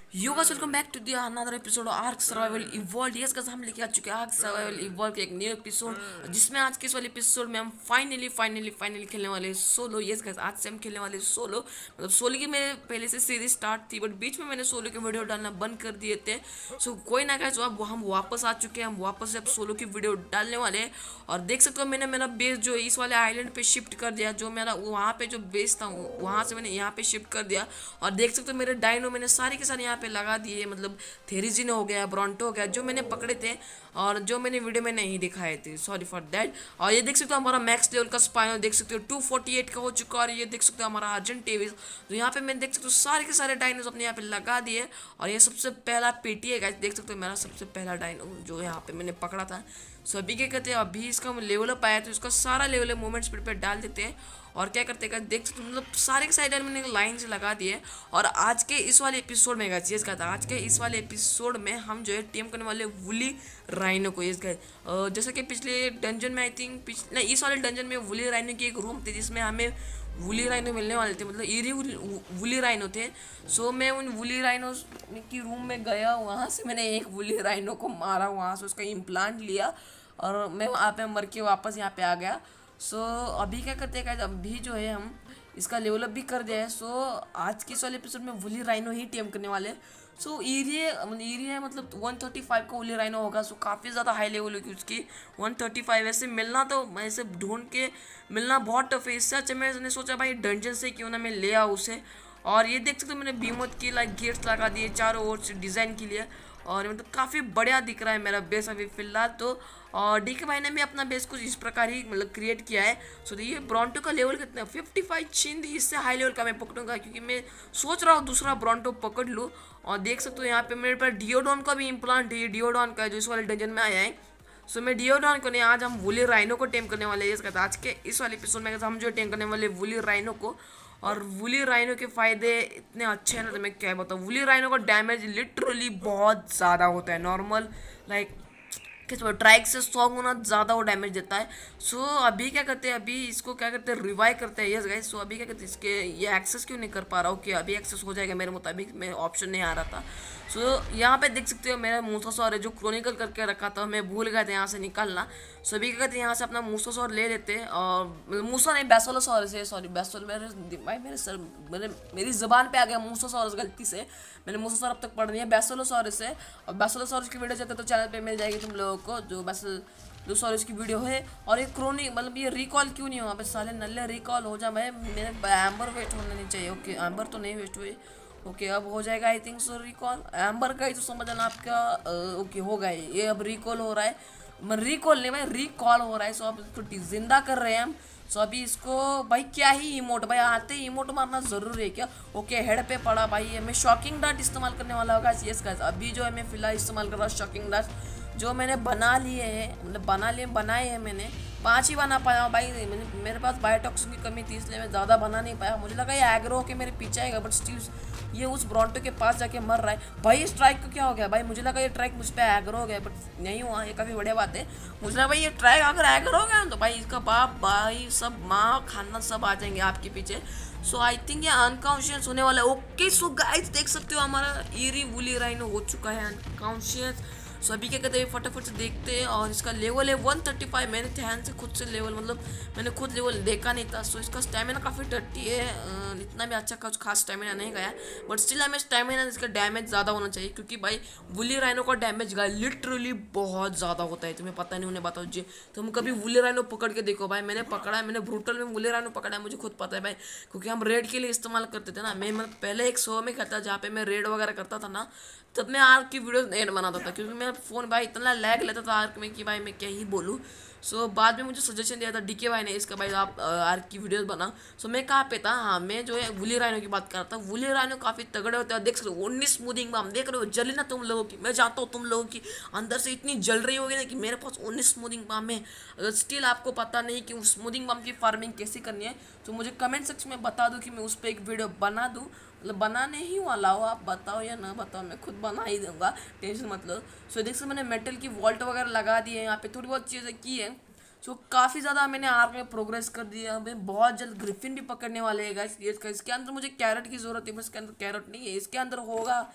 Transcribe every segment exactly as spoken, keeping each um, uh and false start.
Yo guys welcome back to the another episode Ark Survival Evolve. Yes guys हम लेके आ चुके हैं arc Survival evolve के एक न्यू एपिसोड, जिसमें आज के इस वाले एपिसोड में हम फाइनली फाइनली फाइनली खेलने वाले सोलो। यस गाइस आज से हम खेलने वाले सोलो। मतलब सोलो की मेरे पहले से सीरीज स्टार्ट थी, बट बीच में मैंने सोलो के वीडियो डालना बंद कर दिए थे। सो कोई ना गाइस, अब हम वापस आ चुके हैं। हम वापस से अब सोलो की वीडियो डालने वाले हैं। और देख सकते हो मैंने मेरा बेस जो है इस वाले आइलैंड पे शिफ्ट कर दिया। जो मेरा वहाँ पे जो बेस था वहाँ से मैंने यहाँ पे शिफ्ट कर दिया। और देख सकते हो मेरे डायनो मैंने सारे के सारे यहाँ पे लगा दिए। मतलब थेरिजिन हो गया, ब्रॉन्टो हो गया, जो मैंने पकड़े थे और जो मैंने वीडियो में नहीं दिखाए थे, सॉरी फॉर दैट। और ये देख सकते हो हमारा मैक्स लेवल का स्पाइनल देख सकते हो टू फोर्टी एट का हो चुका है। और ये देख सकते हो हमारा अर्जेंट टेविस। तो यहाँ पे मैं देख सकते हो सारे के सारे डायनोस अपने यहाँ पे लगा दिए। और ये सबसे पहला पेटी है गाइस, देख सकते हो मेरा सबसे पहला डायनो जो यहाँ पे मैंने पकड़ा था। सो अभी क्या कहते हैं, अभी इसका लेवल अप आया तो इसका सारा लेवल मूवमेंट स्पीड पे डाल देते हैं। और क्या करते हैं देख सकते मतलब सारे के साइड मैंने लाइन से लगा दिए। और आज के इस वाले एपिसोड में गाइस, का था आज के इस वाले एपिसोड में हम जो है टीम करने वाले वुली राइनो को। इस गाइस जैसा कि पिछले डंजन में आई थिंक पिछले इस वाले डंजन में वुली राइनो की एक रूम थी जिसमें हमें वुली राइनो मिलने वाले थे, मतलब ईरी वुली राइनो थे। सो मैं उन वुली राइनो की रूम में गया, वहाँ से मैंने एक वुली राइनो को मारा, वहाँ से उसका इम्प्लांट लिया और मैं वहाँ पे मर के वापस यहाँ पे आ गया। सो so, अभी क्या करते हैं, अभी जो है हम इसका लेवल अप भी कर दिया है। सो so, आज के इस वाले एपिसोड में वुली राइनो ही टेम करने वाले हैं। सो so, एरिया एरिया मतलब वन थर्टी फाइव का वुली राइनो होगा। सो so, काफ़ी ज़्यादा हाई लेवल होगी उसकी वन थर्टी फाइव। ऐसे मिलना तो ऐसे ढूंढ के मिलना बहुत टफ है। इससे अच्छा मैंने सोचा भाई डंजन से क्यों ना मैं ले आऊँ उसे। और ये देख सकते हो मैंने बीमोत की लाइक गेट्स लगा दिए चारों ओर से डिज़ाइन के लिए। और मतलब काफ़ी बढ़िया दिख रहा है मेरा बेस अभी फ़िलहाल तो। और डी के भाई ने भी अपना बेस कुछ इस प्रकार ही मतलब क्रिएट किया है। सो ये ब्रॉन्टो का लेवल कितना है फिफ्टी फाइव चिंद, इससे हाई लेवल का मैं पकड़ूंगा क्योंकि मैं सोच रहा हूँ दूसरा ब्रॉन्टो पकड़ लूँ। और देख सकते हो यहाँ पे मेरे पास डियोडॉन का भी इम्प्लांट है, डियोडॉन का जो इस वाले डंजन में आया है। सो मैं डियोडॉन को नहीं, आज हम वुली राइनो को टेम करने वाले हैं। इसका आज के इस वाले एपिसोड में हम जो टेम करने वाले वुली राइनो को। और वुली राइनो के फ़ायदे इतने अच्छे हैं ना, तो मैं क्या बताऊँ। वुली राइनो का डैमेज लिटरली बहुत ज़्यादा होता है, नॉर्मल लाइक किस ट्राइक से सौ गुना ज़्यादा वो डैमेज देता है। सो so, अभी क्या करते हैं, अभी इसको क्या करते हैं रिवाइव करते हैं। यस गाइस, सो अभी क्या करते हैं इसके ये एक्सेस क्यों नहीं कर पा रहा हूँ कि अभी एक्सेस हो जाएगा मेरे मुताबिक, मैं ऑप्शन नहीं आ रहा था। सो so, यहाँ पे देख सकते हो मेरा मूसासौर है जो क्रोनिकल करके रखा था, मैं भूल गया था यहाँ से निकालना। सो अभी क्या कहते हैं यहाँ से अपना मूसासौर ले लेते हैं। और मूसा नहीं बैसोलोसॉरस है, सॉरी बैसोल मेरे भाई मेरे सर मेरे मेरी ज़बान पे आ गया मूसासॉरस गलती से। मैंने मूसासौर अब तक पढ़ लिया, बैसोलोसॉरस है। और बैसोलोसॉरस की वीडियो चाहते तो चैनल पे मिल जाएगी तुम लोगों को, जो बैसल सॉरी की वीडियो है। और एक क्रोनिक मतलब ये रिकॉल क्यों नहीं हुआ पे साले नल्ले, रिकॉल हो जा भाई, मेरे एम्बर वेस्ट होना नहीं चाहिए। ओके एम्बर तो नहीं वेस्ट हुए, ओके अब हो जाएगा I think so recall. Amber का ही तो समझना आपका, ओके हो गया ये अब रिकॉल हो रहा है। मैं रिकॉल नहीं भाई रिकॉल हो रहा है। सो अब इसको जिंदा कर रहे हैं हम। सो अभी इसको भाई क्या ही इमोट भाई आते ही इमोट मारना जरूरी है क्या। ओके हेड पे पड़ा भाई, मैं शॉकिंग डार्ट इस्तेमाल करने वाला होगा। यस गाइस अभी जो है मैं फिलहाल इस्तेमाल कर रहा हूँ शॉकिंग डार्ट, जो मैंने बना लिए हैं मतलब बना लिए बनाए हैं मैंने पाँच ही बना पाया भाई। मैंने मेरे पास बायोटॉक्सिन की कमी थी इसलिए मैं ज़्यादा बना नहीं पाया। मुझे लगा ये एग्रो के मेरे पीछे आएगा, बट स्टिल ये उस ब्रॉन्टो के पास जाके मर रहा है भाई। इस ट्राइक को क्या हो गया भाई, मुझे लगा ये ट्राइक मुझ पर एग्रो हो गया, बट नहीं हुआ। ये काफ़ी बढ़िया बात है। मुझे लगा भाई ये ट्राइक अगर एग्रो हो गया तो भाई इसका बाप भाई सब माँ खाना सब आ जाएंगे आपके पीछे। सो आई थिंक ये अनकॉन्शियस होने वाला है। ओके सो गाइस देख सकते हो हमारा ईरी वुली राइनो हो चुका है अनकॉन्शियस। सो अभी क्या कहते हैं फटाफट से देखते हैं। और इसका लेवल है वन थर्टी फाइव। मैंने ध्यान से खुद से लेवल मतलब मैंने खुद लेवल देखा नहीं था। सो इसका स्टेमिना काफ़ी टट्टी है, इतना भी अच्छा कुछ खास स्टेमिना नहीं गया, बट स्टिल हमें स्टेमिना इसका डैमेज ज़्यादा होना चाहिए क्योंकि भाई वुली राइनो का डैमेज गया लिटरली बहुत ज़्यादा होता है। तुम्हें पता नहीं, उन्हें बताओ जी तुम कभी वुली राइनो पकड़ के देखो भाई। मैंने पकड़ा है, मैंने ब्रूटल में वुली राइनो पकड़ा है, मुझे खुद पता है भाई क्योंकि हम रेड के लिए इस्तेमाल करते थे ना। मैं मतलब पहले एक शो में करता जहाँ पे मैं रेड वगैरह करता था ना, तब मैं आर्क की वीडियो एड बनाता था क्योंकि मेरा फ़ोन भाई इतना लैग लेता था आर्क में कि भाई मैं क्या ही बोलूँ। सो so, बाद में मुझे सजेशन दिया था डी के भाई ने इसका भाई आप आर्क की वीडियोस बना। सो so, मैं कहाँ पे था, हाँ मैं जो है वुली राइनो की बात कर रहा था। वुली राइनो काफ़ी तगड़े होते हैं, देख सकते हो उन्नीस स्मूदिंग बाम देख रहे हो, जली ना तुम लोगों की। मैं जानता हूँ तुम लोगों की अंदर से इतनी जल रही होगी ना कि मेरे पास उन्नीस स्मूदिंग बाम है। अगर स्टिल आपको पता नहीं कि उस स्मूदिंग बाम की फार्मिंग कैसे करनी है तो मुझे कमेंट सेक्शन में बता दो कि मैं उस पर एक वीडियो बना दूँ। मतलब बनाने ही वाला हो, आप बताओ या ना बताओ मैं खुद बना ही दूंगा, टेंशन मतलब। सो देख सकते मैंने मेटल की वॉल्ट वगैरह लगा दी है, यहाँ पे थोड़ी बहुत चीज़ें की है। सो काफ़ी ज़्यादा मैंने आर्क में प्रोग्रेस कर दिया। मैं बहुत जल्द ग्रिफिन भी पकड़ने वाले हैं गाइस। इसके अंदर मुझे कैरेट की ज़रूरत है, बस इसके अंदर कैरेट नहीं है, इसके अंदर होगा।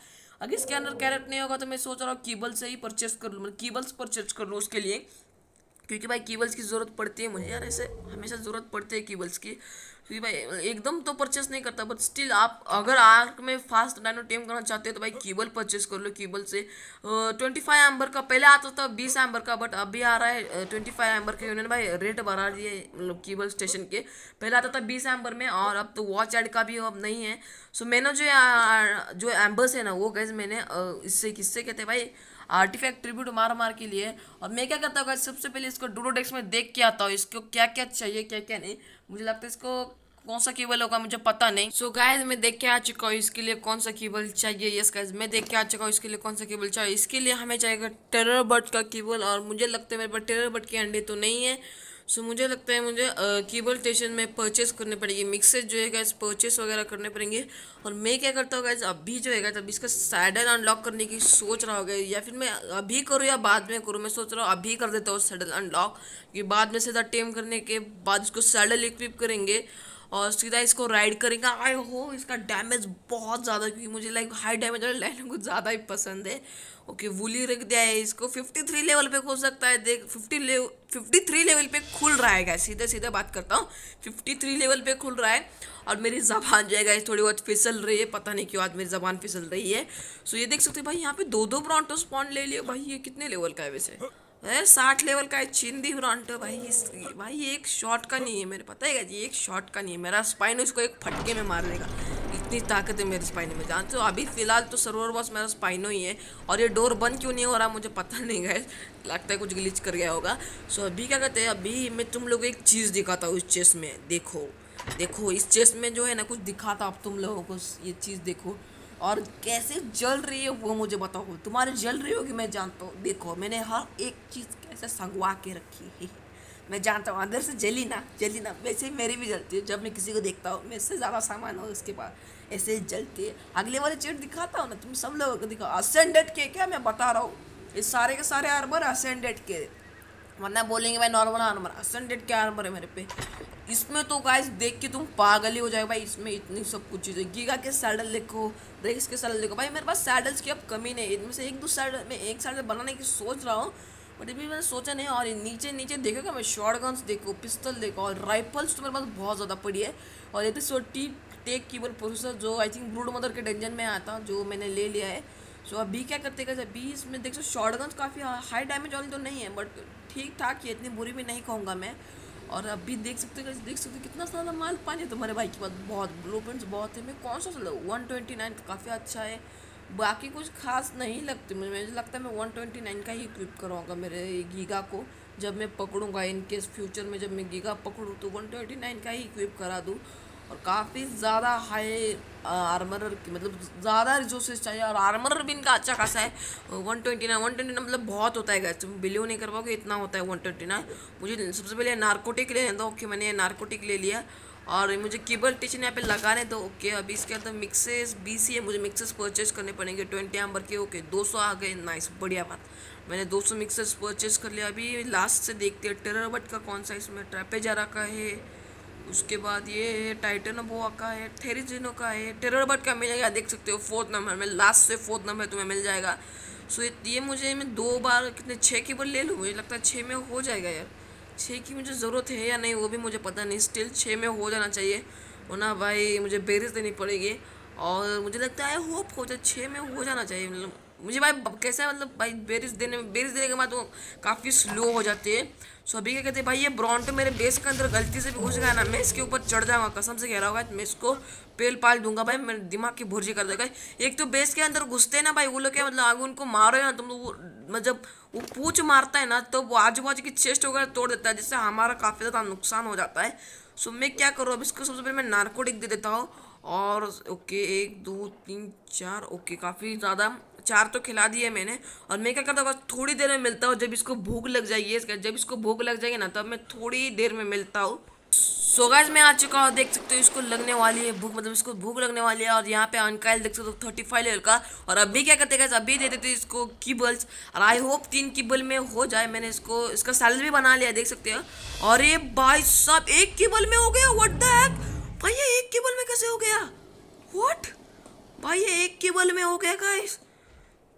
अगर इसके अंदर कैरेट नहीं होगा तो मैं सोच रहा हूँ कीबल से ही परचेस कर लूँ, मतलब कीबल्स परचेस कर लूँ उसके लिए, क्योंकि भाई कीबल्स की ज़रूरत पड़ती है मुझे यार, ऐसे हमेशा ज़रूरत पड़ती है कीबल्स की, क्योंकि भाई एकदम तो परचेस नहीं करता, बट स्टिल आप अगर आर्क में फास्ट डायनो टेम करना चाहते हो तो भाई कीबल परचेस कर लो। कीबल से ट्वेंटी फाइव एम्बर का पहले आता था बीस एम्बर का, बट अभी आ रहा है ट्वेंटी फाइव एम्बर के, उन्होंने भाई रेट बढ़ा दिए मतलब कीबल स्टेशन के। पहले आता था बीस एम्बर में, और अब तो वॉच एड का भी अब नहीं है। सो मैंने जो आ, जो एम्बर्स है ना वो गैस मैंने आ, इससे किससे कहते हैं भाई आर्टिफैक्ट ट्रिब्यूट मार मार के लिए। और मैं क्या करता हूँ सबसे पहले इसको डूडोडेक्स में देख के आता हूँ इसको क्या क्या चाहिए क्या क्या नहीं। मुझे लगता है इसको कौन सा केबल होगा मुझे पता नहीं। सो so गाइस मैं देख के आ चुका हूँ इसके लिए कौन सा केबल चाहिए। यस गाइस मैं देख के आ चुका हूँ इसके लिए कौन सा केबल चाहिए। इसके लिए हमें चाहिएगा टेरर बर्ड का केबल, और मुझे लगता है मेरे पास टेरर बर्ड के अंडे तो नहीं है। सो so, मुझे लगता है मुझे केबल स्टेशन में परचेस करने पड़ेगी, मिक्सेज जो है गाइस परचेस वगैरह करने पड़ेंगे। और मैं क्या करता हूँ गाइस अभी जो है गाइस अभी इसका सैडल अनलॉक करने की सोच रहा होगा, या फिर मैं अभी करूँ या बाद में करूँ। मैं सोच रहा हूँ अभी कर देता हूँ सैडल अनलॉक, कि बाद में सीधा टेम करने के बाद इसको सैडल इक्विप करेंगे और सीधा इसको राइड करेंगे। आई हो इसका डैमेज बहुत ज़्यादा, क्योंकि मुझे लाइक हाई डैमेज वाले लाइन कुछ ज़्यादा ही पसंद है। ओके वुली रख दिया है इसको, फिफ्टी थ्री लेवल पे हो सकता है, देख फिफ्टी ले फिफ्टी थ्री लेवल पे खुल रहा है। सीधे सीधे बात करता हूँ फिफ्टी थ्री लेवल पे खुल रहा है। और मेरी ज़बान जो है थोड़ी बहुत फिसल रही है, पता नहीं क्यों आज मेरी ज़बान फिसल रही है। सो ये देख सकते हैं भाई यहाँ पे दो दो ब्रॉन्टो स्पॉन ले लियो भाई। ये कितने लेवल का है वैसे? है साठ लेवल का है चिंदी ब्रॉन्टो भाई। इस भाई ये एक शॉट का नहीं है मेरे, पता है ये एक शॉट का नहीं है। मेरा स्पाइनो इसको एक फटके में मार देगा, इतनी ताकत है मेरे स्पाइनो में, जानते हो। अभी फिलहाल तो सर्वर बॉस मेरा स्पाइनो ही है। और ये डोर बंद क्यों नहीं हो रहा मुझे पता नहीं है, लगता है कुछ ग्लिच कर गया होगा। सो अभी क्या कहते हैं, अभी मैं तुम लोग एक चीज़ दिखाता हूँ इस चेस्ट में। देखो देखो इस चेस्ट में जो है ना कुछ दिखाता अब तुम लोगों को, ये चीज़ देखो और कैसे जल रही है वो मुझे बताओ। तुम्हारे जल रही होगी मैं जानता हूँ। देखो मैंने हर एक चीज़ कैसे संगवा के रखी है, मैं जानता हूँ अंदर से जली ना जली ना, वैसे ही मेरी भी जलती है। जब मैं किसी को देखता हूँ मेरे से ज़्यादा सामान हो उसके पास ऐसे जलती है। अगले वाले चेट दिखाता हूँ ना तुम सब लोगों को दिखाओ, असेंडेड के क्या मैं बता रहा हूँ, ये सारे के सारे आर्मर असेंडेड के, वरना बोलेंगे भाई नॉर्मल आर्मर, असेंडेड के आर्मर है मेरे पे। इसमें तो गाइस देख के तुम पागल ही हो जाएगा भाई, इसमें इतनी सब कुछ चीज़ें। गीगा के सैडल देखो, रेक्स के सैडल देखो भाई, मेरे पास सैडल्स की अब कमी नहीं है। इनमें से एक दो सैडल मैं एक सैडल बनाने की सोच रहा हूँ, बट अभी मैंने सोचा नहीं। और नीचे नीचे देखोगा मैं शॉर्ट गन्स देखो, पिस्तल देखो, और राइफल्स तो मेरे पास बहुत ज़्यादा पड़ी है। और ये तो टी टेक कीबोर्ड प्रोसेसर जो आई थिंक ब्रूड मदर के डेंजन में आता जो मैंने ले लिया है। सो अभी क्या करते हैं, अभी इसमें देख सो शॉर्ट गन्स काफ़ी हाई डैमेज वाली तो नहीं है, बट ठीक ठाक है, इतनी बुरी भी नहीं कहूँगा मैं। और अभी देख सकते हो देख सकते हो कितना सारा माल पानी है तुम्हारे भाई के पास, बहुत ब्लू प्रिंट्स बहुत है। मैं कौन सा चला वन ट्वेंटी नाइन का काफ़ी अच्छा है, बाकी कुछ खास नहीं लगती मुझे। मुझे लगता है मैं वन ट्वेंटी नाइन का ही इक्विप करवाऊँगा मेरे गीगा को, जब मैं पकड़ूंगा इन केस फ्यूचर में जब मैं गीगा पकड़ूँ तो वन ट्वेंटी नाइन का ही इक्विप करा दूँ। और काफ़ी ज़्यादा हाई आर्मरर की मतलब ज़्यादा रिसोर्सेज चाहिए, और आर्मरर भी इनका अच्छा खासा है। One twenty nine one twenty nine मतलब बहुत होता है गाइस, तुम बिलीव नहीं कर पाओगे इतना होता है वन ट्वेंटी नाइन। मुझे सबसे पहले नार्कोटिक ले दो, ओके मैंने नार्कोटिक ले लिया। और मुझे केबल स्टेशन यहाँ पे लगाने दो, ओके। अभी इसके अंदर मिक्सेस बीसी है, मुझे मिक्सेस परचेज करने पड़ेंगे ट्वेंटी एम्बर के, ओके दो सौ आ गए, नाइस बढ़िया बात। मैंने दो सौ मिक्सेस परचेज कर लिया। अभी लास्ट से देखते हैं टेरर बट का कौन सा इसमें ट्रैपेजारा का है, उसके बाद ये टाइटन बोआ का है, थेरिजिनो का है, टेरर बट का मिलेगा, देख सकते हो फोर्थ नंबर में, लास्ट से फोर्थ नंबर तुम्हें मिल जाएगा। सो ये मुझे मैं दो बार कितने छः केबल ले लूँ, मुझे लगता है छः में हो जाएगा यार। छः की मुझे ज़रूरत है या नहीं वो भी मुझे पता नहीं, स्टिल छः में हो जाना चाहिए, वरना भाई मुझे बेरिस देनी पड़ेगी। और मुझे लगता है होप हो जाए छः में हो जाना चाहिए, मतलब मुझे भाई कैसा मतलब भाई बेरिस देने में बेरिस देने के बाद वो काफ़ी स्लो हो जाती है। सो अभी क्या कहते हैं भाई, ये ब्रॉन्टो मेरे बेस के अंदर गलती से भी घुस गया ना, मैं इसके ऊपर चढ़ जाऊंगा, कसम से कह रहा होगा मैं इसको पेल पाल दूंगा भाई, मेरे दिमाग की भुर्जी कर देगा। एक तो बेस के अंदर घुसते हैं ना भाई वो लोग, क्या मतलब आगे उनको मारो ना तुम लोग, वो मतलब वो पूछ मारता है ना तो वो आजू बाजू की चेस्ट वगैरह तोड़ देता है, जिससे हमारा काफ़ी ज़्यादा नुकसान हो जाता है। सो मैं क्या करूँ अब इसको, सबसे पहले मैं नार्कोटिक दे देता हूँ। और ओके एक दो तीन चार, ओके काफ़ी ज़्यादा चार तो खिला दिए मैंने। और मैं क्या करता हूँ थोड़ी देर में मिलता हूँ, जब इसको भूख लग जाएगी, जब इसको भूख लग जाएगी ना तब मैं थोड़ी देर में मिलता हूँ। सो गाइस मैं आ चुका हूँ, देख सकते हो इसको लगने वाली है भूख, मतलब इसको भूख लगने वाली है। और यहाँ पे अनकाइल देख सकते हो थर्टी फाइव लेवल का। और अभी क्या करते हैं गाइस, अभी दे देते हैं इसको कीबल्स, और आई होप तीन कीबल में हो जाए। मैंने इसको इसका सैलरी भी बना लिया देख सकते हो। और ये भाई साहब एक कीबल में हो गया, व्हाट द हेक भाई, ये एक केबल में कैसे हो गया, व्हाट भाई ये एक केबल में हो गया गाइस,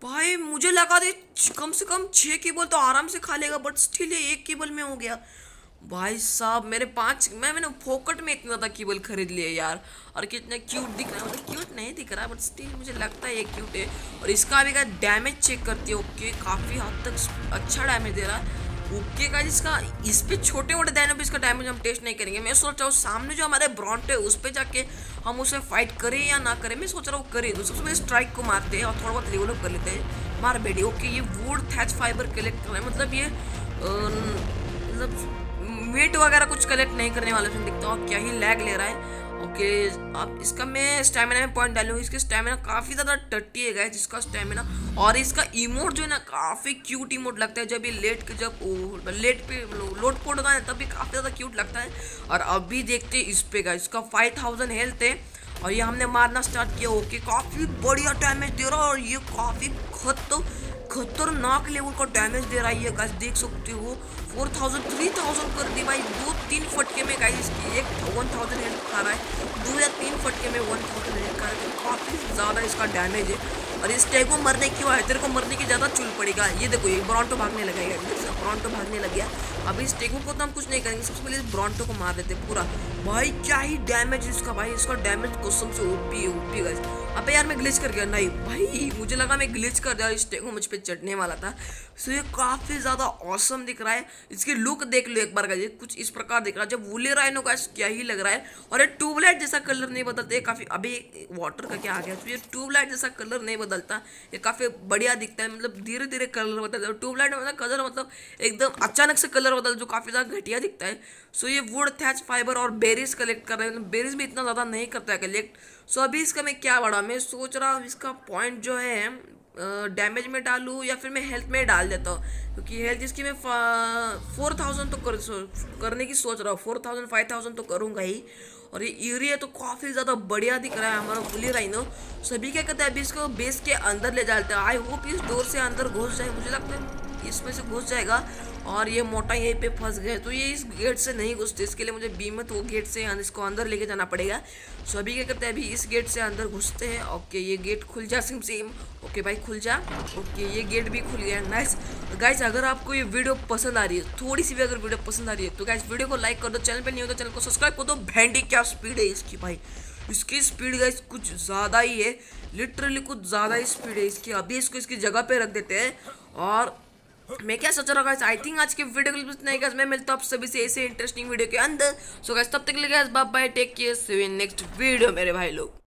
भाई मुझे लगा था कम से कम छह केबल तो आराम से खा लेगा, बट स्टिल ये एक केबल में हो गया। भाई साहब मेरे पांच मैं मैंने फोकट में इतना ज्यादा केबल खरीद लिए यार। और कितना क्यूट दिख रहा है, मतलब क्यूट नहीं दिख रहा बट स्टिल मुझे लगता है ये क्यूट है। और इसका अभी का डैमेज चेक करती है। ओके काफी हद तक अच्छा डैमेज दे रहा है। ओके गाइस इसका इस पे छोटे मोटे दानों पे इसका डैमेज हम टेस्ट नहीं करेंगे। मैं सोच रहा हूँ सामने जो हमारे ब्रॉन्ट है उस पे जाके हम उसे फाइट करें या ना करें। मैं सोच रहा हूँ करें तो सबसे पहले स्ट्राइक को मारते हैं और थोड़ा बहुत लेवल अप कर लेते हैं। मार बेटी। ओके ये वुड थैच फाइबर कलेक्ट कर रहा है, मतलब ये मतलब वेट वगैरह कुछ कलेक्ट नहीं करने वाला फिर दिखता हूँ। क्या ही लैग ले रहा है। ओके अब इसका मैं स्टैमिना में पॉइंट डालूंगा। इसके स्टैमिना काफी ज्यादा टट्टी है गाइस जिसका स्टैमिना। और इसका इमोट जो है ना काफी क्यूट इमोट लगता है। जब ये लेट के जब लेट पे लोड पोड होता है तब भी काफी ज्यादा क्यूट लगता है। और अभी देखते हैं इस पे गाइस इसका फाइव थाउजेंड हेल्थ है और ये हमने मारना स्टार्ट किया। ओके काफी बढ़िया डैमेज दे रहा है और ये काफी खत खतरनाक लेवल का डैमेज दे रहा है ये गाइस देख सकते हो। फोर थाउजेंड थ्री थाउजेंड कर दी भाई। दो तीन फटके में गाइस इसकी एक वन थाउजेंड हेल्थ खा रहा है। दो या तीन फटके में वन थाउजेंड हेल्थ खा रहा है। तो काफी ज्यादा इसका डैमेज है। और इस टैग को मरने क्यों है, तेरे को मरने की ज्यादा चुल पड़ेगा। ये देखो ये ब्रॉन्टो भागने लगेगा, ब्रॉन्टो भागने लग गया। अभी इस टेगो को तो हम कुछ नहीं करेंगे, सबसे पहले इस ब्रॉन्टो को मार देते पूरा। भाई क्या ही डैमेज इसका भाई, इसका डैमेज कसम से ओपी ओपी गाइस। अबे यार मैं ग्लिच कर गया। नहीं भाई मुझे लगा मैं ग्लिच कर दिया, इस टेगो मुझ पे चढ़ने वाला था। सो ये काफी ज्यादा औसम दिख रहा है। इसकी लुक देख लो एक बार गाइस, कुछ इस प्रकार दिख रहा है। जब वुले राइनो गाइस क्या ही लग रहा है। और ये ट्यूबलाइट जैसा कलर नहीं बदलते काफी। अभी वाटर का क्या आ गया, तो ये ट्यूबलाइट जैसा कलर नहीं बदलता, ये काफी बढ़िया दिखता है। मतलब धीरे धीरे कलर बदलता है। ट्यूबलाइट मतलब कलर मतलब एकदम अचानक से कलर बदल जो काफी ज्यादा घटिया दिखता है। सो ये वुड थैच फाइबर और बेरीज कलेक्ट कर रहे हैं। बेरीज भी इतना ज्यादा नहीं करता है कलेक्ट। सो अभी इसका मैं क्या बढ़ा, मैं सोच रहा हूँ इसका पॉइंट जो है डैमेज में डालूँ या फिर मैं हेल्थ में डाल देता हूँ, क्योंकि हेल्थ इसकी मैं फोर थाउजेंड तो कर, करने की सोच रहा हूँ। फोर थाउजेंड फाइव थाउजेंड तो करूँगा ही। और ये एरिया तो काफ़ी ज़्यादा बढ़िया दिख रहा है हमारा फुली राइनो। सभी क्या कहते हैं अभी इसको बेस के अंदर ले जाते हैं। आई होप इस डोर से अंदर घुस जाए, मुझे लगता है इसमें से घुस जाएगा। और ये मोटा यहीं पे फंस गए तो ये इस गेट से नहीं घुसते, इसके लिए मुझे बीमत वो गेट से इसको अंदर लेके जाना पड़ेगा। सो अभी क्या करते हैं, अभी इस गेट से अंदर घुसते हैं। ओके ये गेट खुल जा सिम सिम। ओके भाई खुल जा। ओके ये गेट भी खुल गया, नाइस। गाइस अगर आपको ये वीडियो पसंद आ रही है, थोड़ी सी भी अगर वीडियो पसंद आ रही है तो गाइस वीडियो को लाइक कर दो। चैनल पे नहीं हो तो चैनल को सब्सक्राइब कर दो। भेंडी क्या स्पीड है इसकी भाई, इसकी स्पीड गाइस कुछ ज़्यादा ही है, लिटरली कुछ ज़्यादा ही स्पीड है इसकी। अभी इसको इसकी जगह पे रख देते हैं। और मैं क्या सोच रहा हूँ गाइस, आई थिंक आज के वीडियो के लिए नहीं गाइस, मैं मिलता हूँ आप सभी से ऐसे इंटरेस्टिंग वीडियो के अंदर। सो गाइस तब तक के लिए guys bye bye, take care, see you in next video मेरे भाई लोग।